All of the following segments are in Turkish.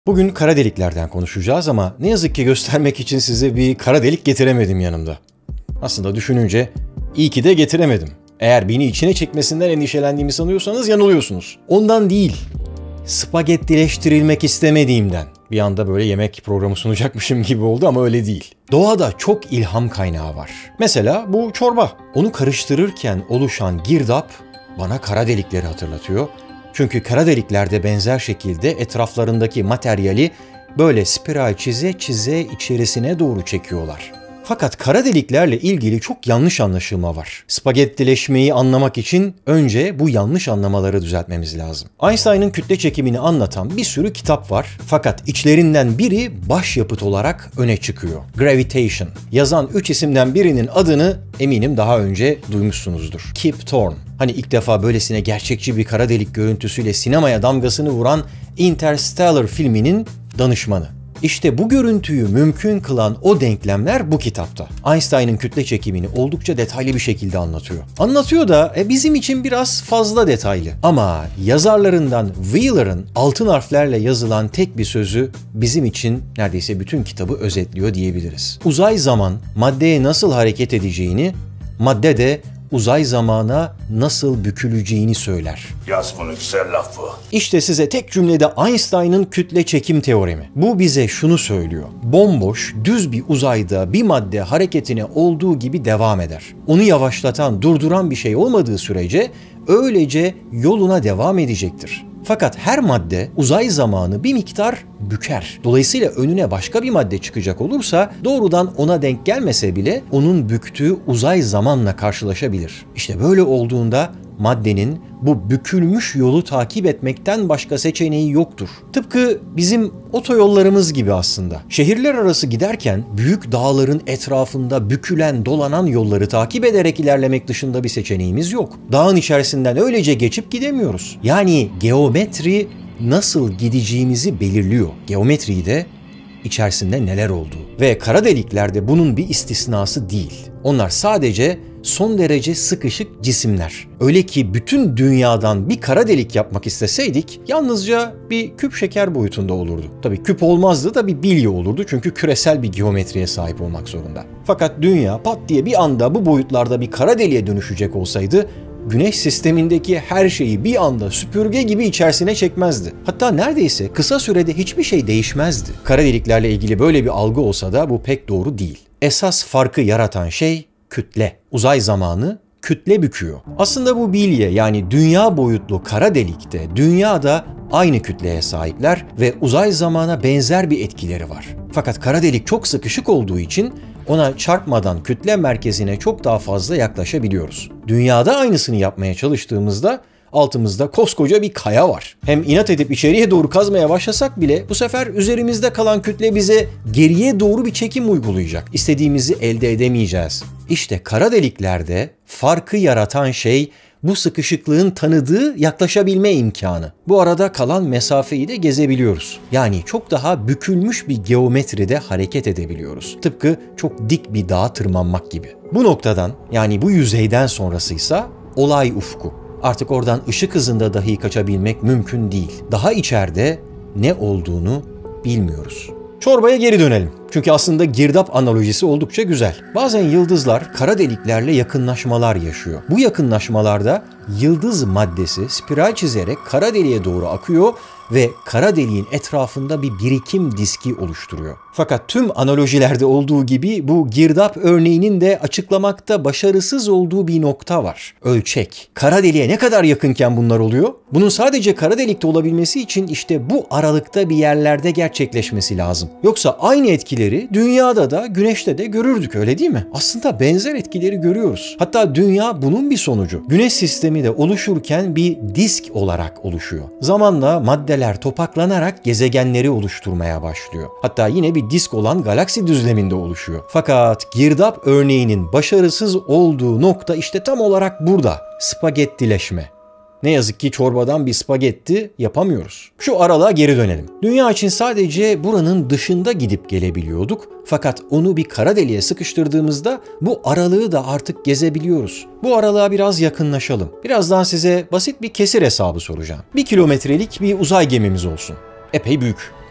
Bugün kara deliklerden konuşacağız ama ne yazık ki göstermek için size bir kara delik getiremedim yanımda. Aslında düşününce iyi ki de getiremedim. Eğer beni içine çekmesinden endişelendiğimi sanıyorsanız yanılıyorsunuz. Ondan değil, spagettileştirilmek istemediğimden. Bir anda böyle yemek programı sunacakmışım gibi oldu ama öyle değil. Doğada çok ilham kaynağı var. Mesela bu çorba. Onu karıştırırken oluşan girdap bana kara delikleri hatırlatıyor. Çünkü kara deliklerde benzer şekilde etraflarındaki materyali böyle spiral çize çize içerisine doğru çekiyorlar. Fakat kara deliklerle ilgili çok yanlış anlaşılma var. Spagettileşmeyi anlamak için önce bu yanlış anlamaları düzeltmemiz lazım. Einstein'ın kütle çekimini anlatan bir sürü kitap var. Fakat içlerinden biri başyapıt olarak öne çıkıyor. Gravitation. Yazan 3 isimden birinin adını eminim daha önce duymuşsunuzdur. Kip Thorne. Hani ilk defa böylesine gerçekçi bir kara delik görüntüsüyle sinemaya damgasını vuran Interstellar filminin danışmanı. İşte bu görüntüyü mümkün kılan o denklemler bu kitapta. Einstein'ın kütle çekimini oldukça detaylı bir şekilde anlatıyor. Anlatıyor da bizim için biraz fazla detaylı. Ama yazarlarından Wheeler'ın altın harflerle yazılan tek bir sözü bizim için neredeyse bütün kitabı özetliyor diyebiliriz. Uzay zaman maddeye nasıl hareket edeceğini, madde de uzay zamana nasıl büküleceğini söyler. Yaz bunu, güzel laf bu. İşte size tek cümlede Einstein'ın kütle çekim teoremi. Bu bize şunu söylüyor. Bomboş, düz bir uzayda bir madde hareketine olduğu gibi devam eder. Onu yavaşlatan, durduran bir şey olmadığı sürece öylece yoluna devam edecektir. Fakat her madde uzay zamanı bir miktar büker. Dolayısıyla önüne başka bir madde çıkacak olursa doğrudan ona denk gelmese bile onun büktüğü uzay zamanla karşılaşabilir. İşte böyle olduğunda maddenin bu bükülmüş yolu takip etmekten başka seçeneği yoktur. Tıpkı bizim otoyollarımız gibi aslında. Şehirler arası giderken büyük dağların etrafında bükülen, dolanan yolları takip ederek ilerlemek dışında bir seçeneğimiz yok. Dağın içerisinden öylece geçip gidemiyoruz. Yani geometri nasıl gideceğimizi belirliyor. Geometriyi de içerisinde neler olduğu. Ve kara deliklerde bunun bir istisnası değil. Onlar sadece son derece sıkışık cisimler. Öyle ki bütün dünyadan bir kara delik yapmak isteseydik yalnızca bir küp şeker boyutunda olurdu. Tabii küp olmazdı da bir bilye olurdu çünkü küresel bir geometriye sahip olmak zorunda. Fakat dünya pat diye bir anda bu boyutlarda bir kara deliğe dönüşecek olsaydı Güneş sistemindeki her şeyi bir anda süpürge gibi içerisine çekmezdi. Hatta neredeyse kısa sürede hiçbir şey değişmezdi. Kara deliklerle ilgili böyle bir algı olsa da bu pek doğru değil. Esas farkı yaratan şey kütle. Uzay zamanı kütle büküyor. Aslında bu bilye yani dünya boyutlu kara delikte dünyada aynı kütleye sahipler ve uzay zamana benzer bir etkileri var. Fakat kara delik çok sıkışık olduğu için ona çarpmadan kütle merkezine çok daha fazla yaklaşabiliyoruz. Dünyada aynısını yapmaya çalıştığımızda altımızda koskoca bir kaya var. Hem inat edip içeriye doğru kazmaya başlasak bile bu sefer üzerimizde kalan kütle bize geriye doğru bir çekim uygulayacak. İstediğimizi elde edemeyeceğiz. İşte kara deliklerde farkı yaratan şey bu sıkışıklığın tanıdığı yaklaşabilme imkanı. Bu arada kalan mesafeyi de gezebiliyoruz. Yani çok daha bükülmüş bir geometride hareket edebiliyoruz. Tıpkı çok dik bir dağa tırmanmak gibi. Bu noktadan yani bu yüzeyden sonrasıysa olay ufku. Artık oradan ışık hızında dahi kaçabilmek mümkün değil. Daha içeride ne olduğunu bilmiyoruz. Çorbaya geri dönelim. Çünkü aslında girdap analojisi oldukça güzel. Bazen yıldızlar kara deliklerle yakınlaşmalar yaşıyor. Bu yakınlaşmalarda yıldız maddesi spiral çizerek kara deliğe doğru akıyor ve kara deliğin etrafında bir birikim diski oluşturuyor. Fakat tüm analojilerde olduğu gibi bu girdap örneğinin de açıklamakta başarısız olduğu bir nokta var. Ölçek. Kara deliğe ne kadar yakınken bunlar oluyor? Bunun sadece kara delikte olabilmesi için işte bu aralıkta bir yerlerde gerçekleşmesi lazım. Yoksa aynı etkileri dünyada da güneşte de görürdük, öyle değil mi? Aslında benzer etkileri görüyoruz. Hatta dünya bunun bir sonucu. Güneş sistemi de oluşurken bir disk olarak oluşuyor. Zamanla maddeler topaklanarak gezegenleri oluşturmaya başlıyor. Hatta yine bir disk olan galaksi düzleminde oluşuyor. Fakat girdap örneğinin başarısız olduğu nokta işte tam olarak burada. Spagettileşme. Ne yazık ki çorbadan bir spagetti yapamıyoruz. Şu aralığa geri dönelim. Dünya için sadece buranın dışında gidip gelebiliyorduk. Fakat onu bir kara deliğe sıkıştırdığımızda bu aralığı da artık gezebiliyoruz. Bu aralığa biraz yakınlaşalım. Birazdan size basit bir kesir hesabı soracağım. 1 kilometrelik bir uzay gemimiz olsun. Epey büyük.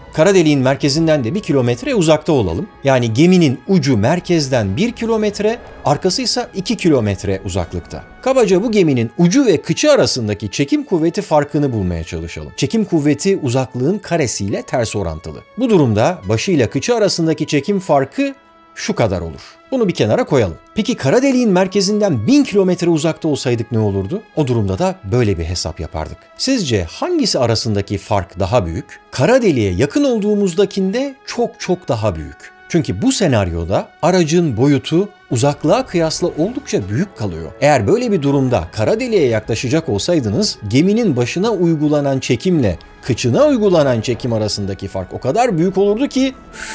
Kara deliğin merkezinden de 1 kilometre uzakta olalım. Yani geminin ucu merkezden 1 kilometre, arkası ise 2 kilometre uzaklıkta. Kabaca bu geminin ucu ve kıçı arasındaki çekim kuvveti farkını bulmaya çalışalım. Çekim kuvveti uzaklığın karesiyle ters orantılı. Bu durumda başı ile kıçı arasındaki çekim farkı şu kadar olur. Bunu bir kenara koyalım. Peki kara deliğin merkezinden 1000 kilometre uzakta olsaydık ne olurdu? O durumda da böyle bir hesap yapardık. Sizce hangisi arasındaki fark daha büyük? Kara deliğe yakın olduğumuzdakinde çok daha büyük. Çünkü bu senaryoda aracın boyutu uzaklığa kıyasla oldukça büyük kalıyor. Eğer böyle bir durumda kara deliğe yaklaşacak olsaydınız geminin başına uygulanan çekimle kıçına uygulanan çekim arasındaki fark o kadar büyük olurdu ki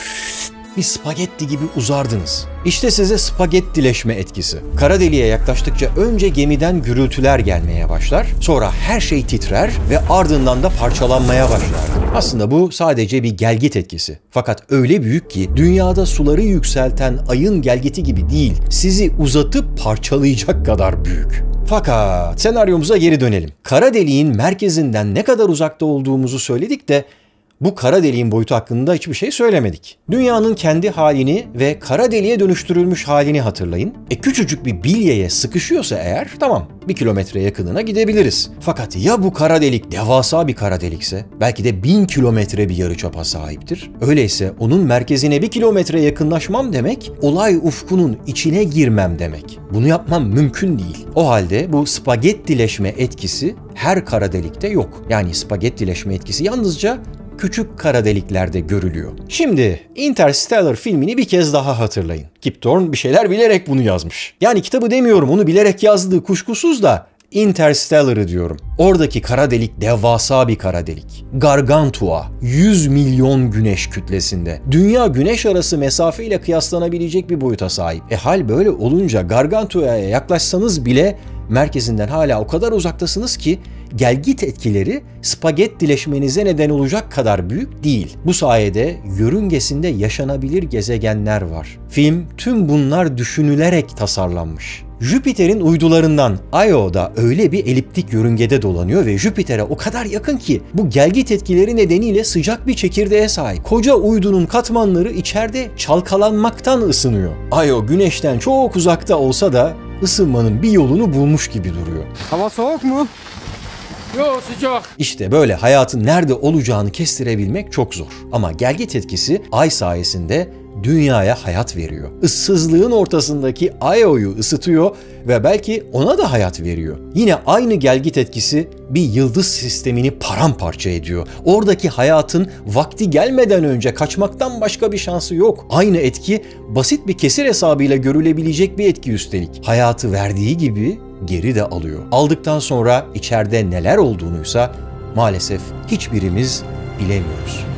bir spagetti gibi uzardınız. İşte size spagettileşme etkisi. Kara deliğe yaklaştıkça önce gemiden gürültüler gelmeye başlar, sonra her şey titrer ve ardından da parçalanmaya başlar. Aslında bu sadece bir gelgit etkisi. Fakat öyle büyük ki dünyada suları yükselten ayın gelgiti gibi değil, sizi uzatıp parçalayacak kadar büyük. Fakat senaryomuza geri dönelim. Kara deliğin merkezinden ne kadar uzakta olduğumuzu söyledik de bu kara deliğin boyutu hakkında hiçbir şey söylemedik. Dünyanın kendi halini ve kara deliğe dönüştürülmüş halini hatırlayın. Küçücük bir bilyeye sıkışıyorsa eğer tamam 1 kilometre yakınına gidebiliriz. Fakat ya bu kara delik devasa bir kara delikse, belki de 1000 kilometre bir yarıçapa sahiptir. Öyleyse onun merkezine 1 kilometre yakınlaşmam demek, olay ufkunun içine girmem demek. Bunu yapmam mümkün değil. O halde bu spagettileşme etkisi her kara delikte yok. Yani spagettileşme etkisi yalnızca küçük kara deliklerde görülüyor. Şimdi Interstellar filmini bir kez daha hatırlayın. Kip Thorne bir şeyler bilerek bunu yazmış. Yani kitabı demiyorum, onu bilerek yazdığı kuşkusuz da Interstellar'ı diyorum. Oradaki kara delik devasa bir kara delik. Gargantua, 100 milyon güneş kütlesinde. Dünya güneş arası mesafeyle kıyaslanabilecek bir boyuta sahip. Hal böyle olunca Gargantua'ya yaklaşsanız bile merkezinden hala o kadar uzaktasınız ki gelgit etkileri spagettileşmenize neden olacak kadar büyük değil. Bu sayede yörüngesinde yaşanabilir gezegenler var. Film tüm bunlar düşünülerek tasarlanmış. Jüpiter'in uydularından Io da öyle bir eliptik yörüngede dolanıyor ve Jüpiter'e o kadar yakın ki bu gelgit etkileri nedeniyle sıcak bir çekirdeğe sahip. Koca uydunun katmanları içeride çalkalanmaktan ısınıyor. Io güneşten çok uzakta olsa da ısınmanın bir yolunu bulmuş gibi duruyor. Hava soğuk mu? Yok, sıcak. İşte böyle hayatın nerede olacağını kestirebilmek çok zor. Ama gelgit etkisi Ay sayesinde dünyaya hayat veriyor. Issızlığın ortasındaki Io'yu ısıtıyor ve belki ona da hayat veriyor. Yine aynı gelgit etkisi bir yıldız sistemini paramparça ediyor. Oradaki hayatın vakti gelmeden önce kaçmaktan başka bir şansı yok. Aynı etki basit bir kesir hesabıyla görülebilecek bir etki üstelik. Hayatı verdiği gibi geri de alıyor. Aldıktan sonra içeride neler olduğunuysa maalesef hiçbirimiz bilemiyoruz.